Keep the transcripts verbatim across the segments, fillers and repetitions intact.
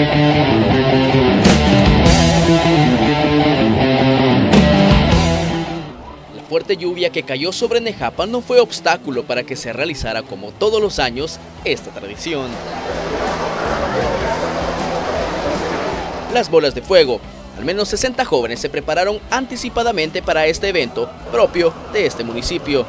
La fuerte lluvia que cayó sobre Nejapa no fue obstáculo para que se realizara como todos los años esta tradición. Las bolas de fuego. Al menos sesenta jóvenes se prepararon anticipadamente para este evento propio de este municipio.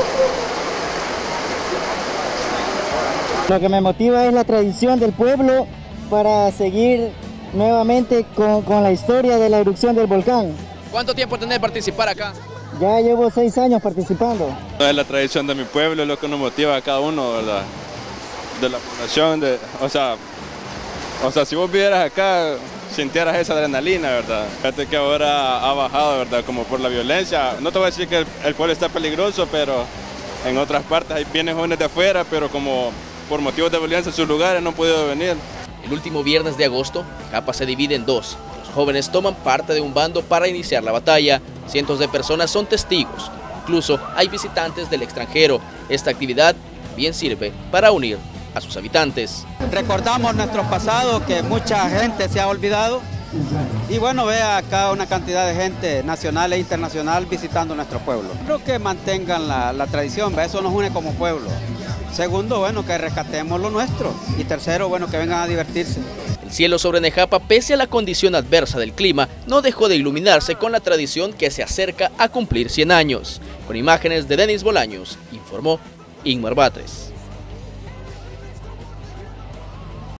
Lo que me motiva es la tradición del pueblo para seguir nuevamente con, con la historia de la erupción del volcán. ¿Cuánto tiempo tenés de participar acá? Ya llevo seis años participando. Es la tradición de mi pueblo, es lo que nos motiva a cada uno, ¿verdad? De la población, de, o sea, o sea, si vos vivieras acá, sintieras esa adrenalina, ¿verdad? Fíjate que ahora ha bajado, ¿verdad? Como por la violencia. No te voy a decir que el, el pueblo está peligroso, pero en otras partes hay vienen jóvenes de afuera, pero como por motivos de violencia en sus lugares no han podido venir. El último viernes de agosto, Nejapa se divide en dos. Los jóvenes toman parte de un bando para iniciar la batalla. Cientos de personas son testigos. Incluso hay visitantes del extranjero. Esta actividad bien sirve para unir a sus habitantes. Recordamos nuestro pasado, que mucha gente se ha olvidado, y bueno, vea acá una cantidad de gente nacional e internacional visitando nuestro pueblo. Creo que mantengan la, la tradición, eso nos une como pueblo. Segundo, bueno, que rescatemos lo nuestro, y tercero, bueno, que vengan a divertirse. El cielo sobre Nejapa, pese a la condición adversa del clima, no dejó de iluminarse con la tradición que se acerca a cumplir cien años. Con imágenes de Denis Bolaños, informó Inmar Batres.